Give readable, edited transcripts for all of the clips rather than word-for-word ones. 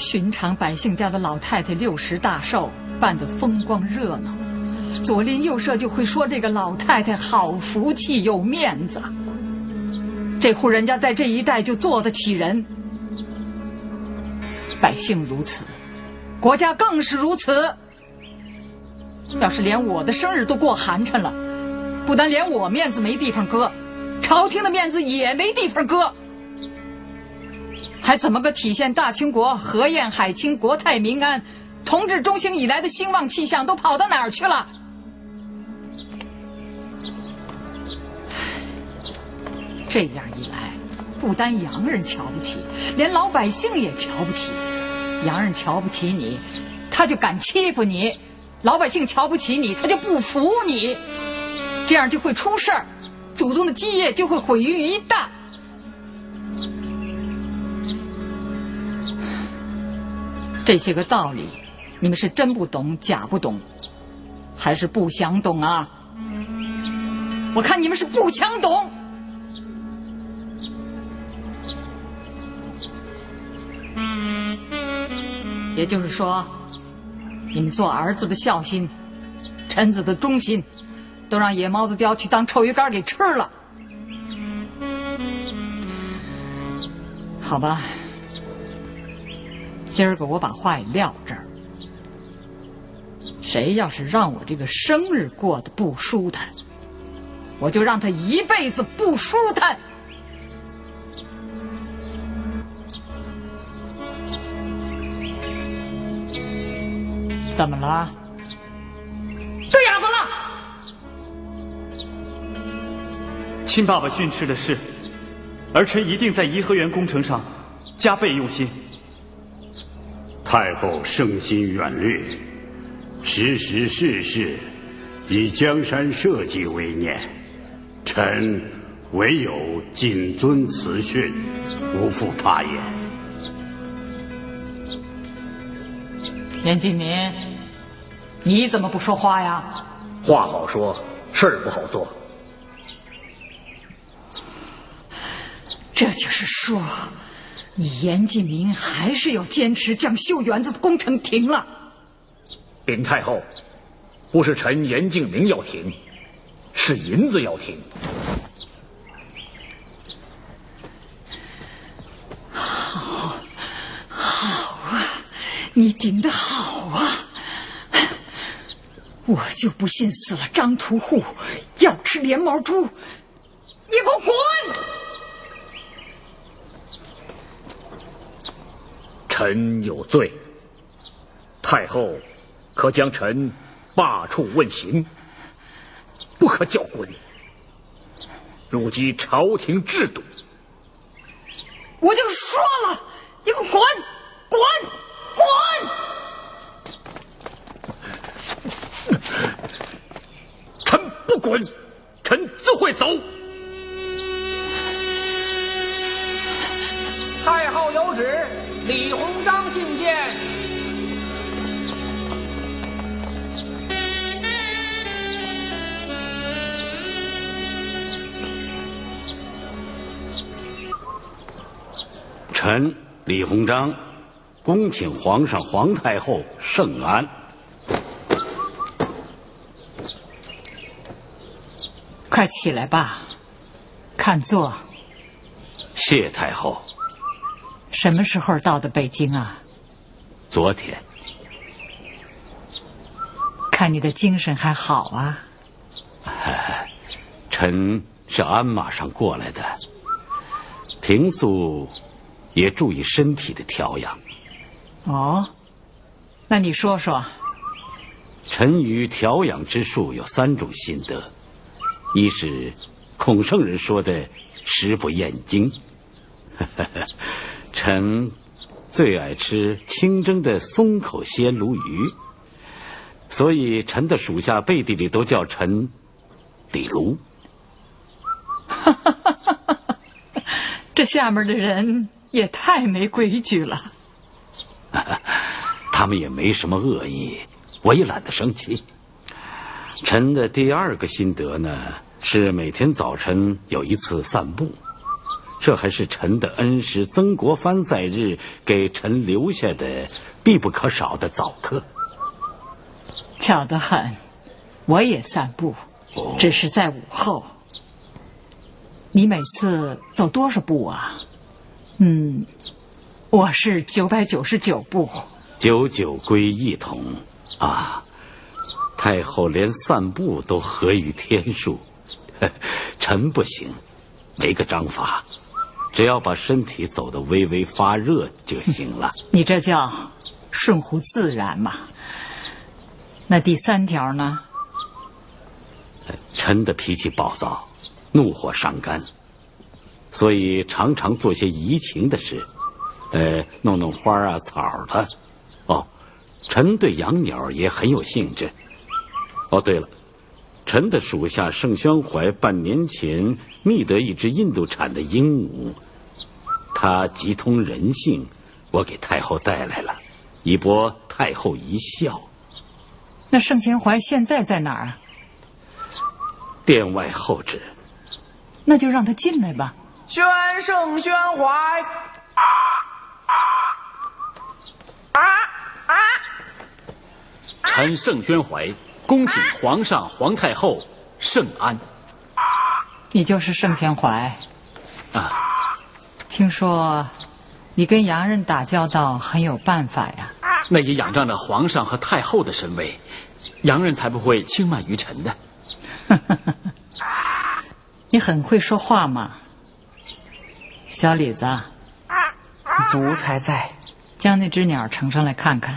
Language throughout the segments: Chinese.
寻常百姓家的老太太60大寿，办得风光热闹，左邻右舍就会说这个老太太好福气有面子，这户人家在这一代就做得起人。百姓如此，国家更是如此。要是连我的生日都过寒碜了，不但连我面子没地方搁，朝廷的面子也没地方搁，还怎么个体现大清国河晏海清国泰民安，同治中兴以来的兴旺气象都跑到哪儿去了？这样一来，不单洋人瞧不起，连老百姓也瞧不起。洋人瞧不起你，他就敢欺负你；老百姓瞧不起你，他就不服你。这样就会出事儿，祖宗的基业就会毁于一旦。这些个道理，你们是真不懂假不懂，还是不想懂啊？我看你们是不想懂。也就是说，你们做儿子的孝心，臣子的忠心，都让野猫子叼去当臭鱼干给吃了。好吧，今儿个我把话也撂这儿。谁要是让我这个生日过得不舒坦，我就让他一辈子不舒坦。怎么了？对哑巴了？ 亲爸爸训斥的是，儿臣一定在颐和园工程上加倍用心。 太后圣心远虑，时时事事以江山社稷为念，臣唯有谨遵此训，无负他言。 严继民，你怎么不说话呀？ 话好说，事儿不好做。 这就是说，你严继民还是要坚持将修园子的工程停了。 禀太后，不是臣严敬明要停，是银子要停。 好，好啊，你顶得好啊！我就不信死了张屠户要吃连毛猪，你给我滚！ 臣有罪，太后可将臣罢黜问刑，不可叫滚，辱及朝廷制度。 我就说了，你给我滚滚滚！ 臣不滚，臣自会走。 太后有旨，李鸿章觐见。 臣李鸿章恭请皇上、皇太后圣安。 快起来吧，看座。 谢太后。 什么时候到的北京啊？ 昨天。 看你的精神还好啊。 臣是鞍马上过来的，平素也注意身体的调养。 哦，那你说说。 臣于调养之术有3种心得，一是孔圣人说的食不厌精，臣最爱吃清蒸的松口鲜鲈鱼，所以臣的属下背地里都叫臣李卢。 这下面的人也太没规矩了。 他们也没什么恶意，我也懒得生气。臣的第2个心得呢，是每天早晨有一次散步， 这还是臣的恩师曾国藩在日给臣留下的必不可少的早课。 巧得很，我也散步，只是在午后。你每次走多少步啊？我是999步。 99归一统啊！太后连散步都合于天数，臣不行，没个章法，只要把身体走得微微发热就行了。 你这叫顺乎自然嘛。那第3条呢？ 臣的脾气暴躁，怒火伤肝，所以常常做些怡情的事，弄弄花啊草的。哦，臣对养鸟也很有兴致。哦，对了，臣的属下盛宣怀半年前觅得一只印度产的鹦鹉，它极通人性，我给太后带来了，以博太后一笑。 那盛宣怀现在在哪儿啊？ 殿外候旨。 那就让他进来吧。 宣盛宣怀。 臣盛宣怀恭请皇上、皇太后圣安。 你就是盛宣怀啊？ 听说你跟洋人打交道很有办法呀。 那也仰仗着皇上和太后的神威，洋人才不会轻慢于臣的。 你很会说话嘛。小李子， 奴才在。 将那只鸟呈上来看看。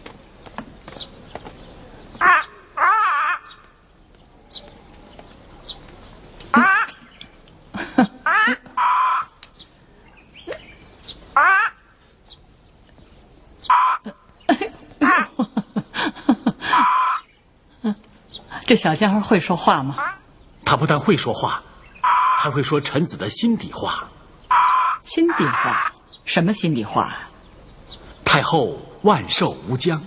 这小家伙会说话吗？ 他不但会说话，还会说臣子的心底话。 心底话？什么心底话？ 太后万寿无疆。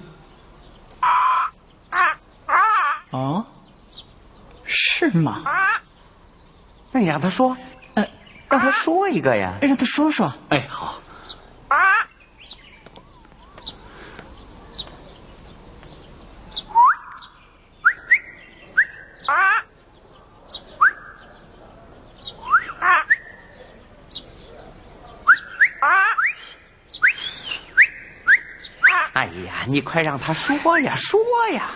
哦，是吗？ 那你让他说，让他说一个呀。 让他说说。 哎，好。 哎呀，你快让他说呀，说呀！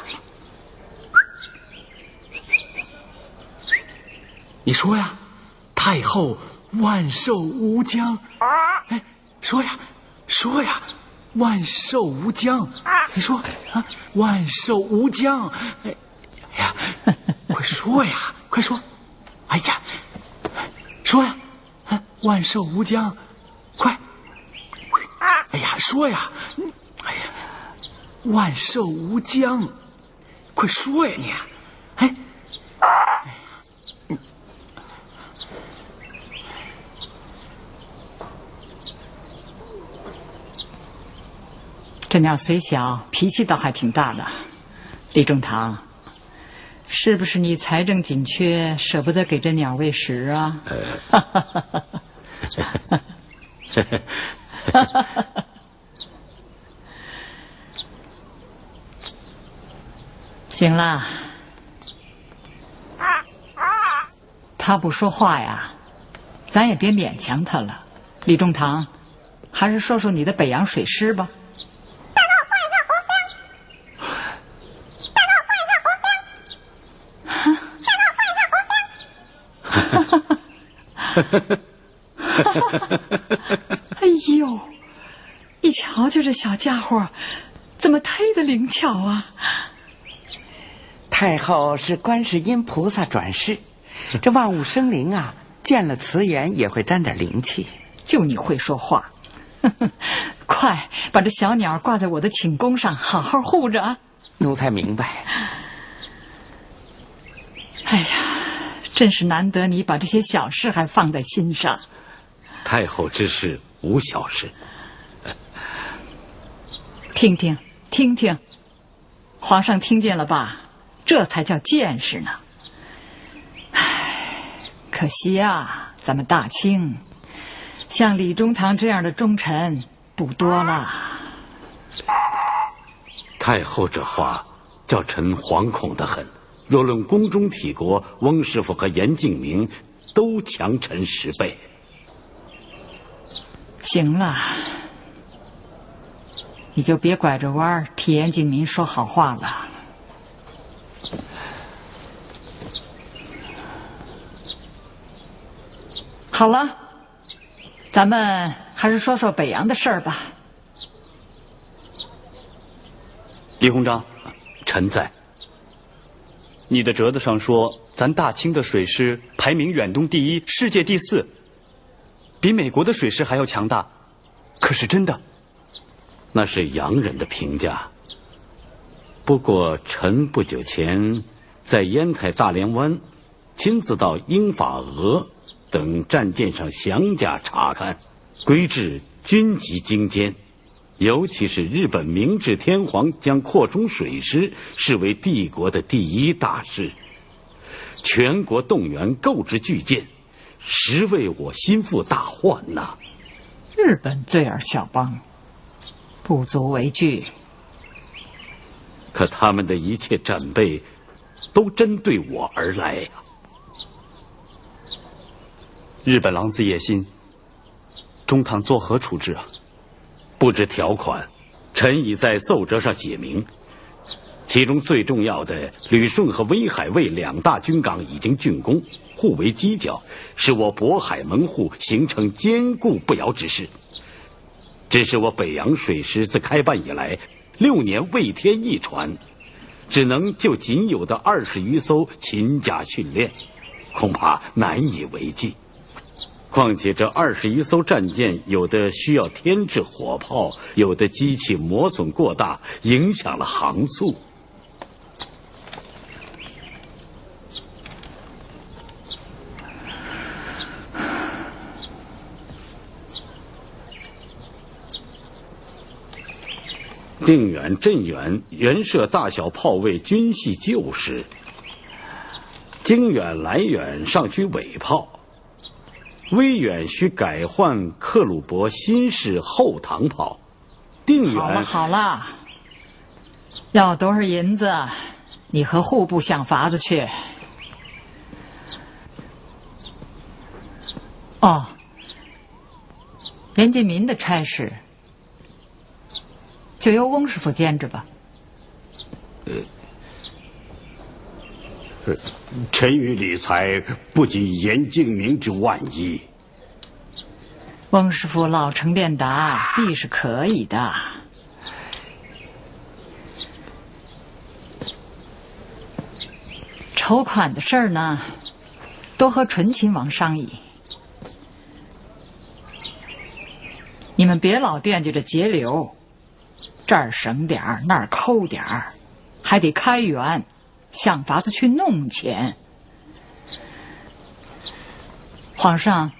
你说呀，太后万寿无疆。哎，说呀，说呀，万寿无疆。你说啊，万寿无疆。哎呀，快说呀，快说！哎呀，说呀，万寿无疆，快！哎呀，说呀！哎呀，万寿无疆，快说呀你！哎， 这鸟虽小，脾气倒还挺大的。李仲堂，是不是你财政紧缺，舍不得给这鸟喂食啊？行了，他不说话呀，咱也别勉强他了。李仲堂，还是说说你的北洋水师吧。哎呦，你瞧瞧这小家伙，怎么忒的灵巧啊！ 太后是观世音菩萨转世，这万物生灵啊，见了慈颜也会沾点灵气。 就你会说话，快把这小鸟挂在我的寝宫上，好好护着啊！ 奴才明白。 哎呀，真是难得你把这些小事还放在心上。 太后之事无小事。 听听，听听，皇上听见了吧？这才叫见识呢。唉，可惜啊，咱们大清像李中堂这样的忠臣不多了。 太后这话叫臣惶恐得很。若论宫中体国，翁师傅和严敬明都强臣10倍。 行了，你就别拐着弯儿替严敬明说好话了。好了，咱们还是说说北洋的事儿吧。 李鸿章， 臣在。 你的折子上说，咱大清的水师排名远东第1，世界第4，比美国的水师还要强大，可是真的？ 那是洋人的评价。不过臣不久前在烟台大连湾亲自到英法俄等战舰上详加查看，规制军级精尖，尤其是日本明治天皇将扩充水师视为帝国的第1大事，全国动员购置巨舰，实为我心腹大患呐。 日本罪而小邦，不足为惧。 可他们的一切战备都针对我而来呀。 日本狼子野心，中堂作何处置啊？ 不知条款，臣已在奏折上写明，其中最重要的旅顺和威海卫2大军港已经竣工，互为犄角，使我渤海门户形成坚固不摇之势。只是我北洋水师自开办以来6年未添一船，只能就仅有的20余艘勤加训练，恐怕难以为继。况且这21艘战舰，有的需要添置火炮，有的机器磨损过大，影响了航速。定远、镇远原设大小炮位均系旧式，经远、来远尚需尾炮。威远需改换克虏伯新式后膛炮，定远好了好了，要多少银子，你和户部想法子去。哦，严敬民的差事就由翁师傅兼着吧。 臣与理财不及严敬明之万一。 翁师傅老成练达，必是可以的。筹款的事儿呢，多和纯亲王商议。你们别老惦记着节流，这儿省点儿，那儿抠点儿，还得开源。想法子去弄钱。皇上，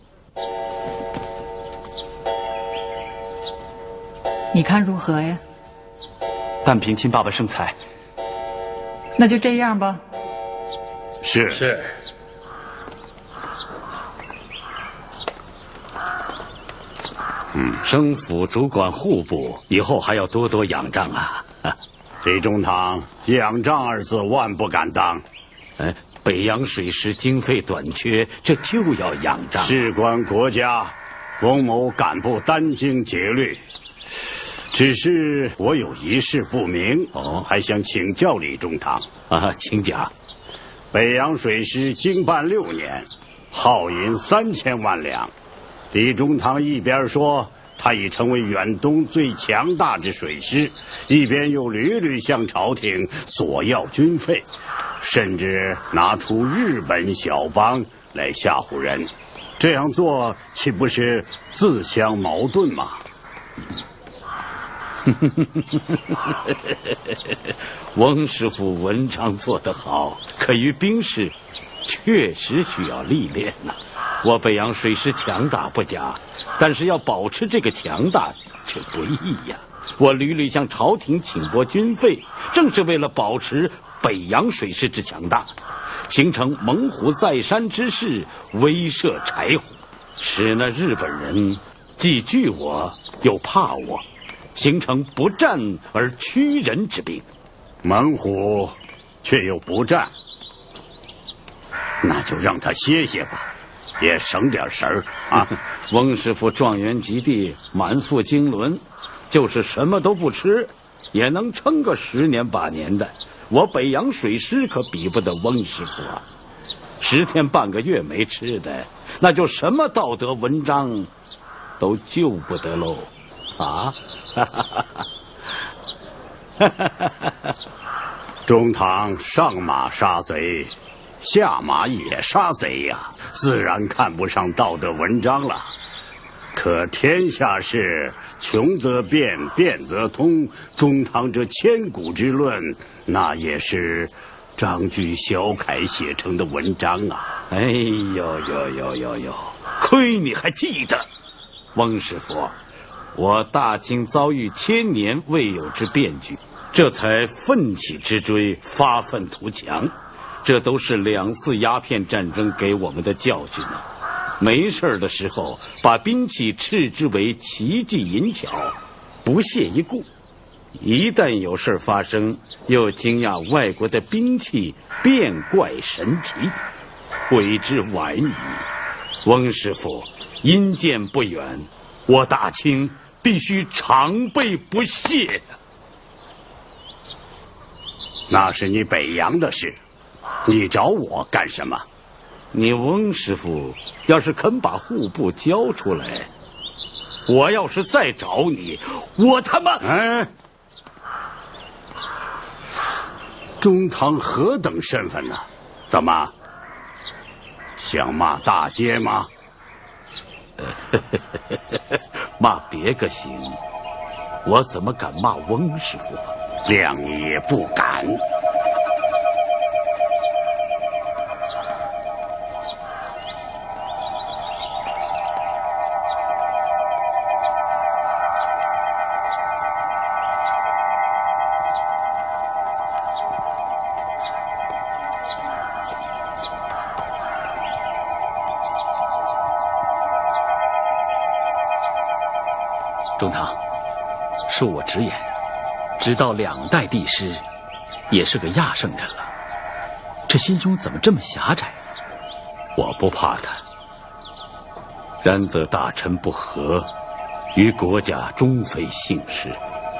你看如何呀？ 但凭亲爸爸圣裁。 那就这样吧。 是。 生府主管户部，以后还要多多仰仗啊。 李中堂，仰仗2字万不敢当。 北洋水师经费短缺，这就要仰仗。 事关国家，翁某敢不殚精竭虑。只是我有一事不明，还想请教李中堂。 请讲。 北洋水师经办6年，耗银3000万两。李中堂一边说他已成为远东最强大之水师，一边又屡屡向朝廷索要军费，甚至拿出日本小邦来吓唬人。这样做岂不是自相矛盾吗？ 翁师傅文章做得好，可于兵事确实需要历练呐。我北洋水师强大不假，但是要保持这个强大却不易呀。我屡屡向朝廷请拨军费，正是为了保持北洋水师之强大，形成猛虎在山之势，威慑柴虎。 使那日本人既惧我又怕我，形成不战而屈人之兵。 猛虎却又不战，那就让他歇歇吧，也省点神儿啊。 翁师傅状元及第，满腹经纶，就是什么都不吃，也能撑个10年8年的。我北洋水师可比不得翁师傅啊，10天半个月没吃的，那就什么道德文章都救不得喽啊！ 中堂上马杀贼，下马也杀贼呀，自然看不上道德文章了。可天下事，穷则变，变则通。中堂这千古之论，那也是张居小楷写成的文章啊！ 哎呦，亏你还记得，翁师傅，我大清遭遇1000年未有之变局，这才奋起直追，发愤图强，这都是2次鸦片战争给我们的教训啊！没事的时候，把兵器斥之为奇技淫巧，不屑一顾；一旦有事发生，又惊讶外国的兵器变怪神奇，悔之晚矣。翁师傅，阴间不远，我大清必须常备不懈。 那是你北洋的事，你找我干什么？ 你翁师傅要是肯把户部交出来，我要是再找你，我他妈…… 哎，中堂何等身份呢？怎么想骂大街吗？ 骂别个行，我怎么敢骂翁师傅啊？ 谅你也不敢。 中堂，恕我直言，直到2代帝师，也是个亚圣人了，这心胸怎么这么狭窄？ 我不怕他，然则大臣不和，于国家终非幸事。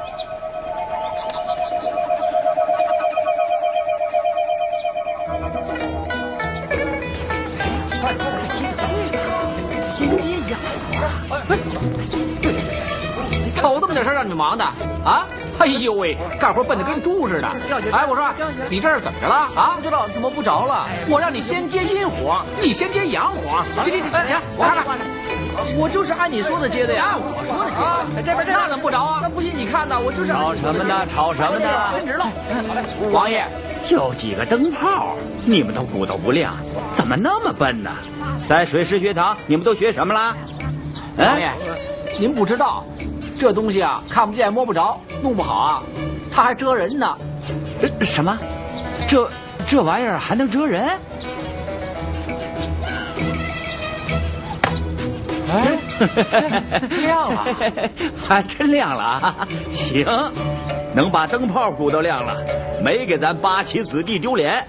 瞅这么点事让你忙的啊！哎呦喂，干活笨得跟猪似的。哎，我说你这是怎么着了啊？ 不知道，怎么不着了？ 我让你先接阴火，你先接阳火。行，我看看。 我就是按你说的接的呀。 我说的接，这边那怎么不着啊？ 那不信你看呐，我就是吵什么呢？吵什么呢？ 全直了。王爷， 就几个灯泡，你们都骨头不亮，怎么那么笨呢？在水师学堂，你们都学什么了？ 王爷，您不知道，这东西啊，看不见摸不着，弄不好啊，它还蛰人呢。 什么？这玩意儿还能蛰人？ 哎，亮了， 还真亮了啊！行，能把灯泡骨头亮了，没给咱八旗子弟丢脸。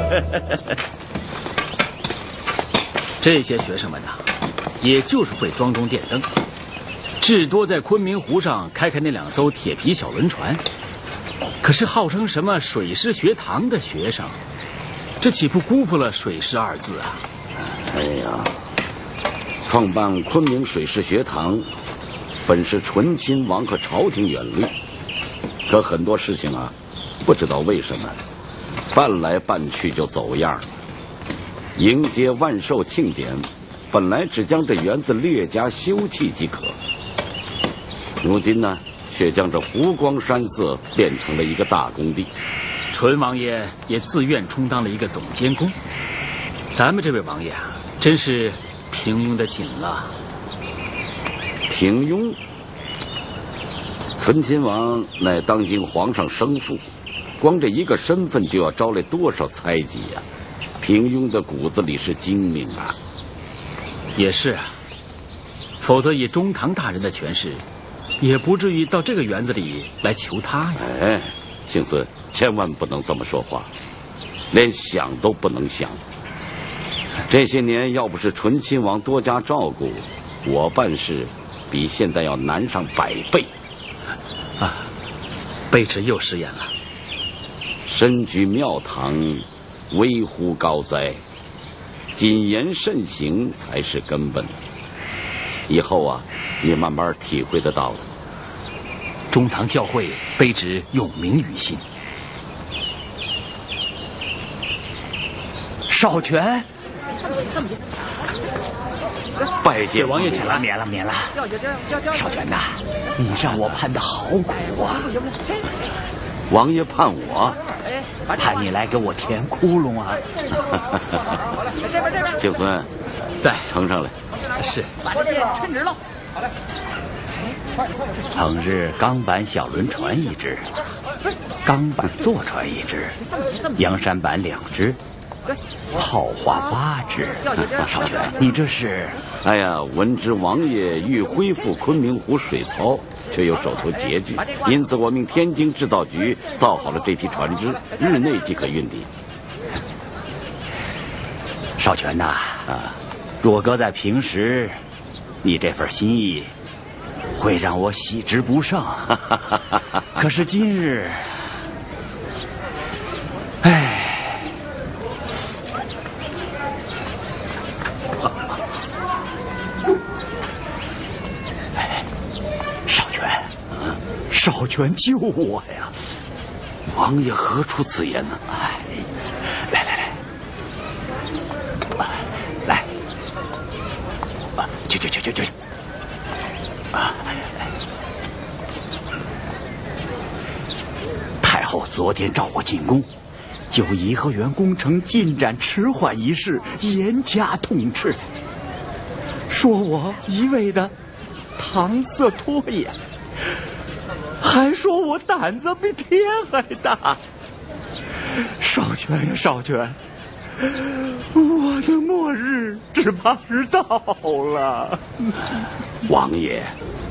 这些学生们呐，也就是会装装电灯，至多在昆明湖上开那2艘铁皮小轮船。可是号称什么水师学堂的学生，这岂不辜负了水师2字啊？ 哎呀，创办昆明水师学堂，本是醇亲王和朝廷远虑，可很多事情啊，不知道为什么，办来办去就走样了。迎接万寿庆典，本来只将这园子略加修葺即可，如今呢，却将这湖光山色变成了一个大工地。 淳王爷也自愿充当了一个总监工，咱们这位王爷啊，真是平庸的紧了。 平庸？醇亲王乃当今皇上生父，光这一个身份就要招来多少猜忌呀！平庸的骨子里是精明啊。 也是啊， 否则以中堂大人的权势，也不至于到这个园子里来求他呀。 哎，姓孙，千万不能这么说话，连想都不能想。这些年要不是醇亲王多加照顾，我办事比现在要难上100倍。 啊，卑职又失言了。 身居庙堂，微乎高哉，谨言慎行才是根本。以后啊，你慢慢体会得到的。 中堂教诲，卑职永铭于心。 少权， 拜见王爷请来。 免了。少权呐，你让我盼得好苦啊！ 王爷盼我， 盼你来给我填窟窿啊！ 姓孙， 在呈上来。 是。 称职了。 翌日钢板小轮船1只，钢板坐船1只，阳山板2只，炮花8只。少权，你这是？ 哎呀，闻知王爷欲恢复昆明湖水槽，却又手头拮据，因此我命天津制造局造好了这批船只，日内即可运抵。 少权呐，若搁在平时，你这份心意会让我喜之不胜。可是今日，少权救我呀！ 王爷何出此言呢？ 来，去！太后昨天召我进宫，就颐和园工程进展迟缓一事严加痛斥，说我一味的搪塞拖延，还说我胆子比天还大。少权呀，少权，我的末日只怕是到了。 王爷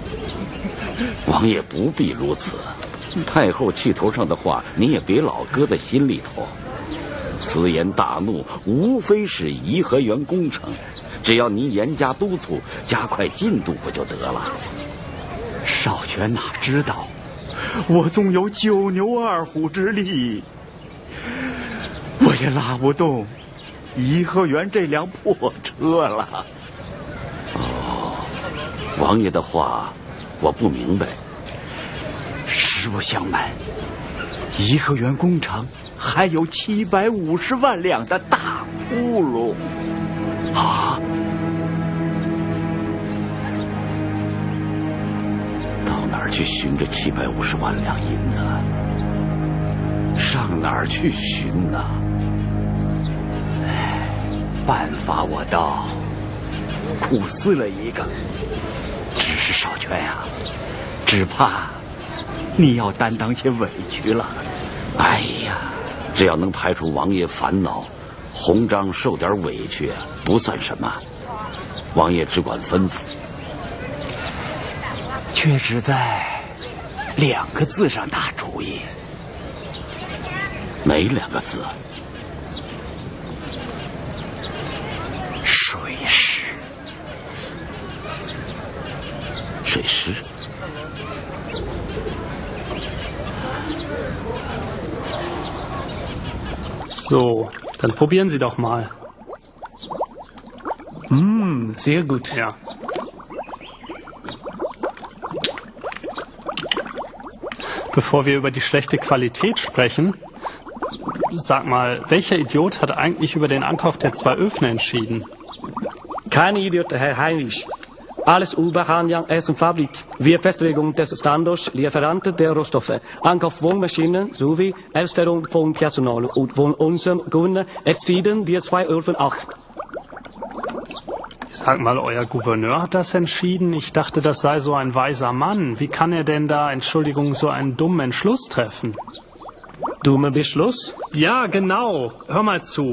不必如此。太后气头上的话，你也别老搁在心里头。此言大怒，无非是颐和园工程，只要你严加督促，加快进度不就得了？ 少权哪知道，我纵有9牛2虎之力，我也拉不动颐和园这辆破车了。 王爷的话我不明白。 实不相瞒，颐和园工程还有750万两的大窟窿。 啊！到哪儿去寻这750万两银子？上哪儿去寻呢？ 办法我倒苦思了一个，只是少权呀，只怕你要担当些委屈了。 哎呀，只要能排除王爷烦恼，鸿章受点委屈不算什么。王爷只管吩咐。 却只在2个字上打主意。 哪2个字？ 水师。 水师？ So, dann probieren Sie doch mal. Sehr gut. Ja. Bevor wir über die schlechte Qualität sprechen, sag mal, welcher Idiot hat eigentlich über den Ankauf der 2 Öfen entschieden? Keine Idioten, Herr Heinrich. Alles über Hanyang Eisenfabrik. Wir Festlegung des Standorts, Lieferanten der Rohstoffe, Ankauf von Maschinen sowie Erstellung von Personal und von unserem Gouverneur entschieden die 2 Öfen auch. Sag mal, euer Gouverneur hat das entschieden? Ich dachte, das sei so ein weiser Mann. Wie kann er denn da, Entschuldigung, so einen dummen Entschluss treffen? Dummer Beschluss? Ja, genau. Hör mal zu.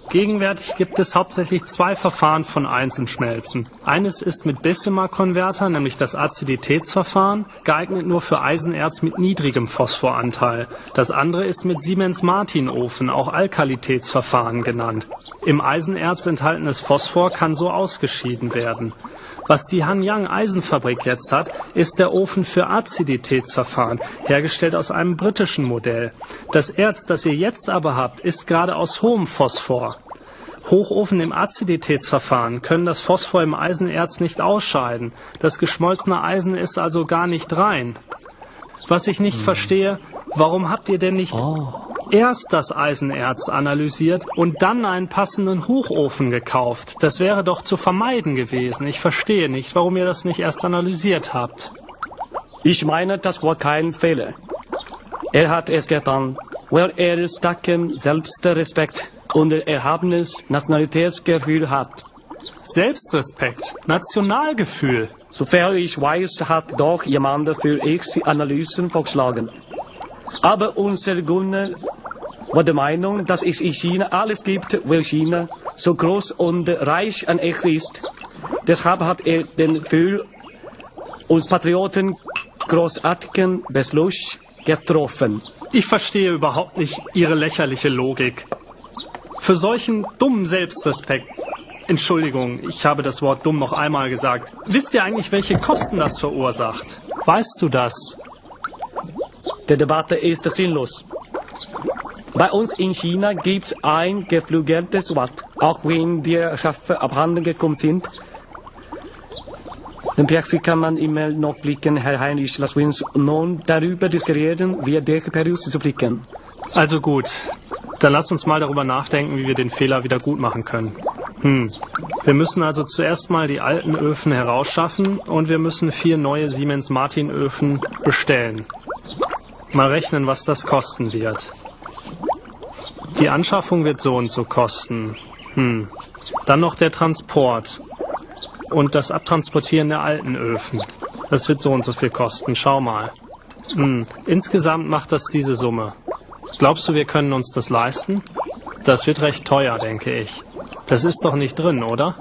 Gegenwärtig gibt es hauptsächlich 2 Verfahren von Eisenschmelzen. Eines ist mit Bessemer-Konverter, nämlich das Aziditätsverfahren, geeignet nur für Eisenerz mit niedrigem Phosphoranteil. Das andere ist mit Siemens-Martin-Ofen, auch Alkalitätsverfahren genannt. Im Eisenerz enthaltenes Phosphor kann so ausgeschieden werden. Was die Hanyang Eisenfabrik jetzt hat, ist der Ofen für Aziditätsverfahren, hergestellt aus einem britischen Modell. Das Erz, das ihr jetzt aber habt, ist gerade aus hohem Phosphor. Hochofen im Aziditätsverfahren können das Phosphor im Eisenerz nicht ausscheiden. Das geschmolzene Eisen ist also gar nicht rein. Was ich nicht verstehe, warum habt ihr denn nicht erst das Eisenerz analysiert und dann einen passenden Hochofen gekauft? Das wäre doch zu vermeiden gewesen. Ich verstehe nicht, warum ihr das nicht erst analysiert habt. Ich meine, das war kein Fehler. Er hat es getan, weil er starken Selbstrespekt und erhabenes Nationalitätsgefühl hat. Selbstrespekt, Nationalgefühl. Soviel ich weiß, hat doch jemand für X-Analysen vorgeschlagen. Aber unser Gunnar war der Meinung, dass es in China alles gibt, weil China so groß und reich an X ist. Deshalb hat er den für uns Patrioten großartigen Beschluss getroffen. Ich verstehe überhaupt nicht Ihre lächerliche Logik. Für solchen dummen Selbstrespekt, Entschuldigung, ich habe das Wort dumm noch einmal gesagt, wisst ihr eigentlich, welche Kosten das verursacht? Weißt du das? Die Debatte ist sinnlos. Bei uns in China gibt es ein geflügeltes Wort, auch wenn die Schaffe abhanden gekommen sind. Den Praxis kann man immer noch blicken, Herr Heinrich. Lass uns nun darüber diskutieren, wie der Periode zu blicken. Also gut, dann lass uns mal darüber nachdenken, wie wir den Fehler wieder gut machen können. Wir müssen also zuerst mal die alten Öfen herausschaffen und wir müssen 4 neue Siemens-Martin-Öfen bestellen. Mal rechnen, was das kosten wird. Die Anschaffung wird so und so kosten. Dann noch der Transport und das Abtransportieren der alten Öfen. Das wird so und so viel kosten. Schau mal. Insgesamt macht das diese Summe. Glaubst du, wir können uns das leisten? Das wird recht teuer, denke ich. Das ist doch nicht drin, oder?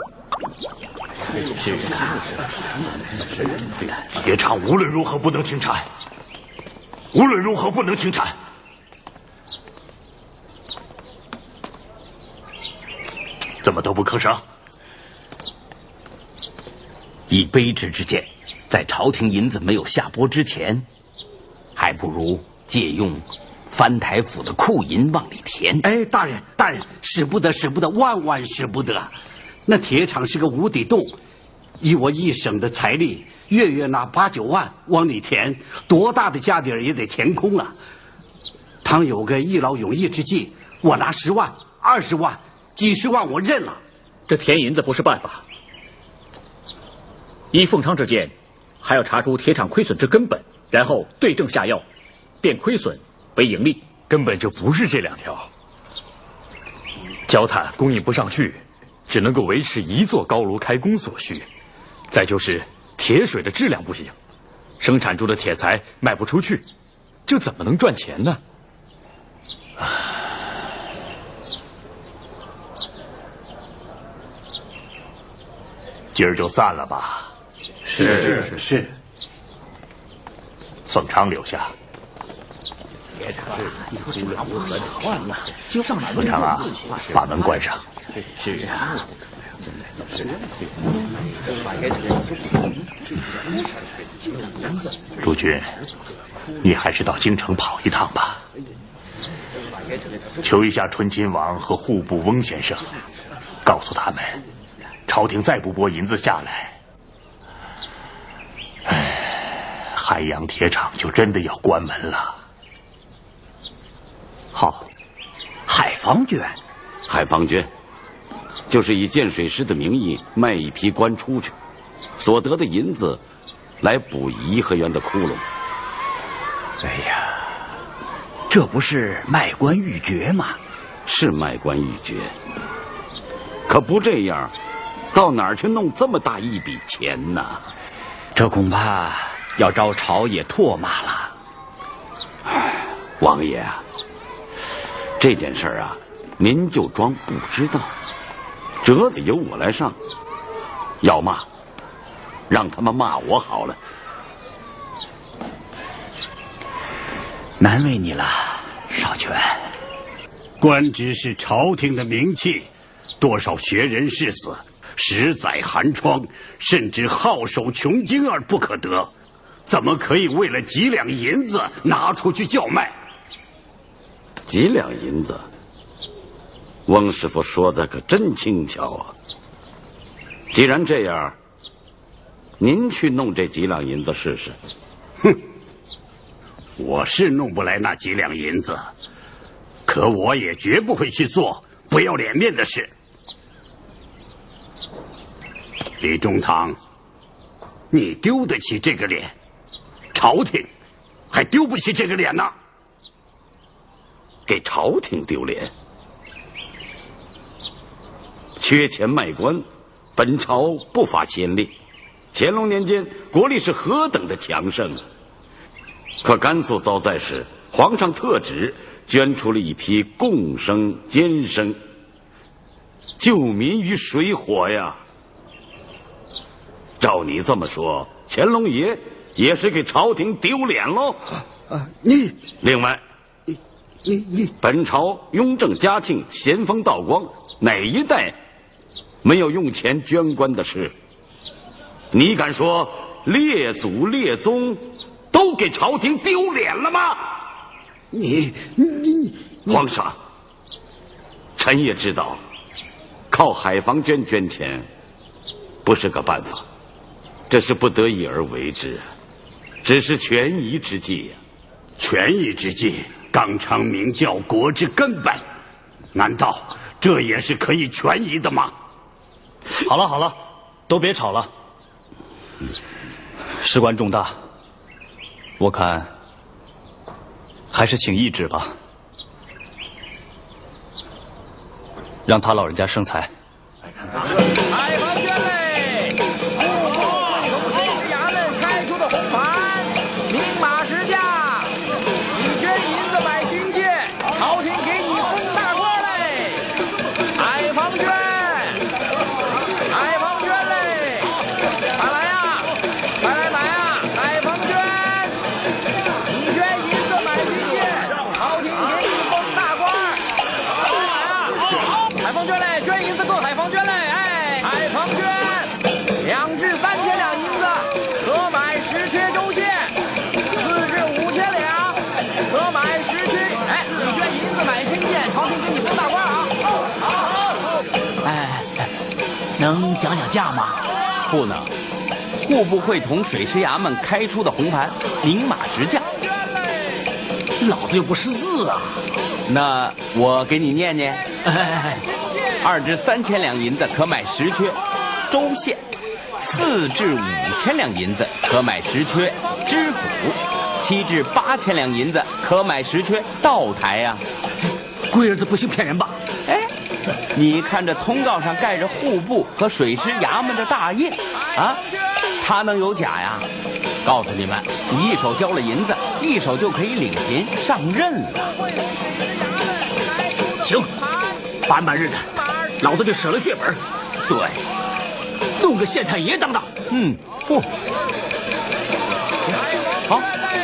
铁厂无论如何不能停产，无论如何不能停产。怎么都不吭声？ 以卑职之见，在朝廷银子没有下拨之前，还不如借用藩台府的库银往里填。 哎，大人，大人，使不得，使不得，万万使不得！那铁厂是个无底洞，以我一省的财力，月月拿8、9万往里填，多大的家底儿也得填空了。倘有个一劳永逸之计，我拿10万、20万、几十万，我认了。 这填银子不是办法。依凤昌之见，还要查出铁厂亏损之根本，然后对症下药，变亏损为盈利。 根本就不是这2条。焦炭供应不上去，只能够维持1座高炉开工所需。再就是铁水的质量不行，生产出的铁材卖不出去，这怎么能赚钱呢？ 今儿就散了吧。是。凤昌留下。凤昌啊，把门关上。是啊。诸君，你还是到京城跑一趟吧，求一下醇亲王和户部翁先生，告诉他们，朝廷再不拨银子下来，汉阳铁厂就真的要关门了。 好，海防捐，海防捐，就是以建水师的名义卖一批官出去，所得的银子来补颐和园的窟窿。 哎呀，这不是卖官鬻爵吗？ 是卖官鬻爵，可不这样，到哪儿去弄这么大一笔钱呢？ 这恐怕要招朝野唾骂了。 王爷啊，这件事啊， 您就装不知道，折子由我来上，要骂，让他们骂我好了。 难为你了，少权。 官职是朝廷的名器，多少学人士死，十载寒窗，甚至好守穷经而不可得，怎么可以为了几两银子拿出去叫卖？ 几两银子，翁师傅说的可真轻巧啊！既然这样，您去弄这几两银子试试。 哼，我是弄不来那几两银子，可我也绝不会去做不要脸面的事。李中堂，你丢得起这个脸，朝廷还丢不起这个脸呢。 给朝廷丢脸，缺钱卖官，本朝不乏先例。乾隆年间，国力是何等的强盛啊！可甘肃遭灾时，皇上特旨捐出了一批贡生、监生，救民于水火呀。照你这么说，乾隆爷也是给朝廷丢脸喽？ 你另外。本朝雍正、嘉庆、咸丰、道光哪一代没有用钱捐官的事？你敢说列祖列宗都给朝廷丢脸了吗？ 你皇上，臣也知道，靠海防捐捐钱不是个办法，这是不得已而为之，只是权宜之计呀。 权宜之计，纲常明教国之根本，难道这也是可以权宜的吗？ 好了好了，都别吵了。事关重大，我看还是请懿旨吧，让他老人家生财。 海防捐嘞，从水师衙门开出的红盘，明码实价，你捐银子买军舰，朝廷给你封大官嘞。海防捐，海防捐嘞，快来呀，快来买啊！海防捐，你捐银子买军舰，朝廷给你封大官。快来买啊！海防捐嘞，捐银子够海防捐嘞，哎，海防捐，2至3千两银子可买10缺州县，4至5千两可买10区。哎，你捐银子买军舰，朝廷给你封大官啊！好。 哎，能讲讲价吗？ 不能，户部会同水师衙门开出的红盘，明码实价。 老子又不识字啊！ 那我给你念念：2至3千两银子可买10缺州县，4至5千两银子可买10缺知府，7至8千两银子可买10缺道台呀。 龟儿子不行骗人吧？ 哎，你看这通告上盖着户部和水师衙门的大印啊，他能有假呀？告诉你们，你一手交了银子，一手就可以领贫上任了。 行，办办日的，老子就舍了血本。 对， 弄个县太爷当当。 不，好，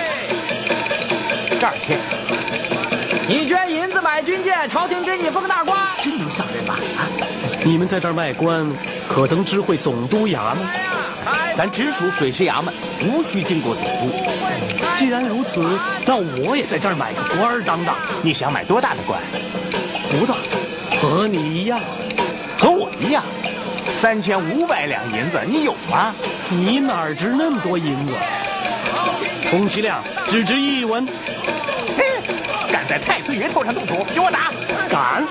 这儿签。 你捐银子买军舰，朝廷给你封大官， 真能上任吗？啊！ 你们在这儿卖官，可曾知会总督衙门？ 咱直属水师衙门，无需经过总督。 既然如此，那我也在这儿买个官儿当当。 你想买多大的官？ 不大，和你一样， 和我一样。3500两银子，你有吗？ 你哪儿值那么多银子？充其量只值1文。 敢在太岁爷头上动土，给我打！ 敢！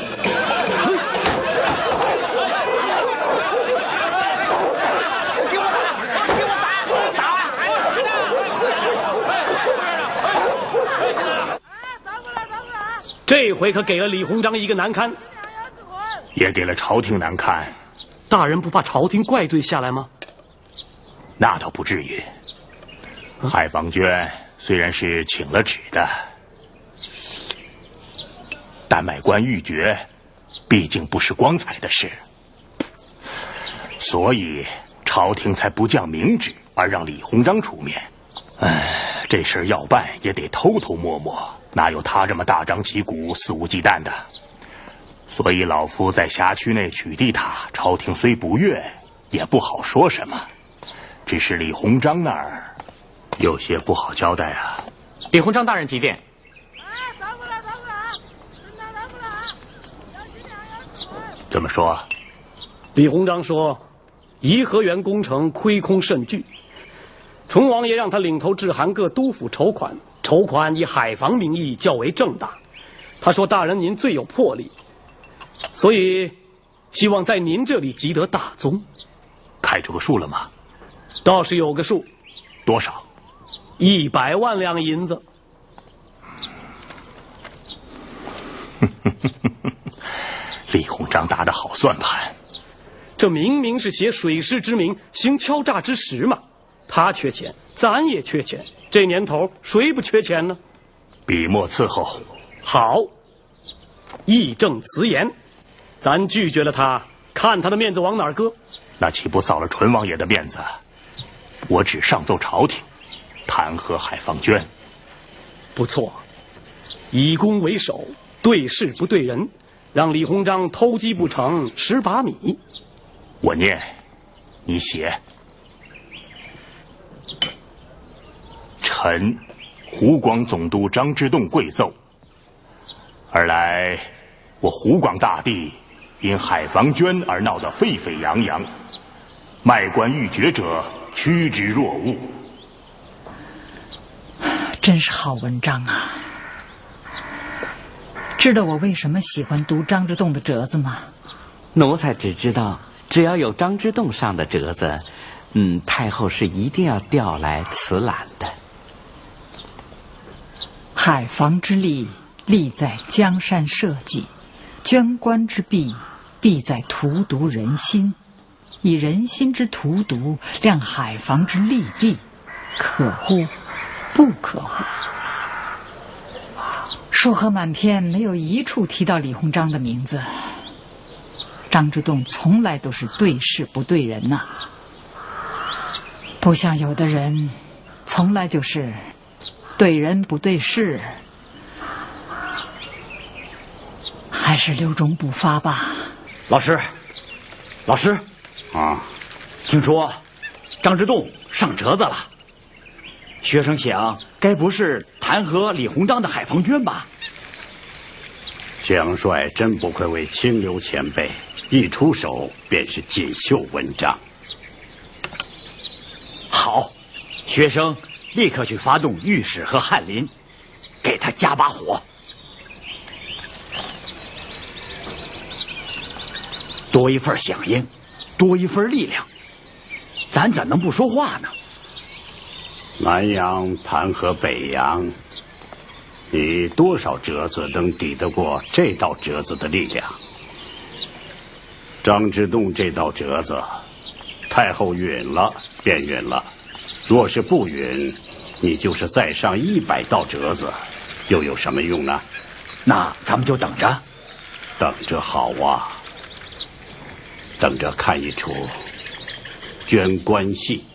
给我打！给我打！这回可给了李鸿章一个难堪， 也给了朝廷难堪。 大人不怕朝廷怪罪下来吗？ 那倒不至于。海防捐虽然是请了旨的，但买官欲绝， 毕竟不是光彩的事，所以朝廷才不降明旨，而让李鸿章出面。这事儿要办也得偷偷摸摸，哪有他这么大张旗鼓、肆无忌惮的？所以老夫在辖区内取缔他，朝廷虽不悦，也不好说什么。只是李鸿章那儿有些不好交代啊。 李鸿章大人几点？ 怎么说？ 李鸿章说，颐和园工程亏空甚巨，崇王爷让他领头致函各督府筹款，筹款以海防名义较为正大。他说：“大人您最有魄力，所以希望在您这里积得大宗。” 开出个数了吗？ 倒是有个数。 多少 ？100万两银子。 李鸿章打得好算盘， 这明明是挟水师之名行敲诈之实嘛！他缺钱，咱也缺钱，这年头谁不缺钱呢？ 笔墨伺候。 好，义正辞严，咱拒绝了他，看他的面子往哪儿搁？ 那岂不扫了淳王爷的面子？我只上奏朝廷，弹劾海坊娟。 不错，以攻为守，对事不对人，让李鸿章偷鸡不成蚀把米。 我念，你写。臣湖广总督张之洞贵奏。二来，我湖广大地因海坊娟而闹得沸沸扬扬，卖官鬻爵者趋之若鹜。 真是好文章啊！知道我为什么喜欢读张之洞的折子吗？ 奴才只知道，只要有张之洞上的折子，太后是一定要调来慈览的。 海防之利，利在江山社稷；捐官之弊，弊在荼毒人心。以人心之荼毒，量海防之利弊，可乎？不可乎？书河满篇，没有一处提到李鸿章的名字。张之洞从来都是对事不对人呐，不像有的人，从来就是对人不对事。还是留中不发吧。 老师啊， 听说张之洞上折子了。学生想，该不是弹劾李鸿章的海坊娟吧？ 蒋帅真不愧为清流前辈，一出手便是锦绣文章。 好，学生立刻去发动御史和翰林，给他加把火。多一份响应，多一份力量，咱怎能不说话呢？ 南洋弹劾北洋，你多少折子能抵得过这道折子的力量？张之洞这道折子，太后允了便允了，若是不允，你就是再上100道折子，又有什么用呢？ 那咱们就等着， 等着好啊，等着看一出捐官戏。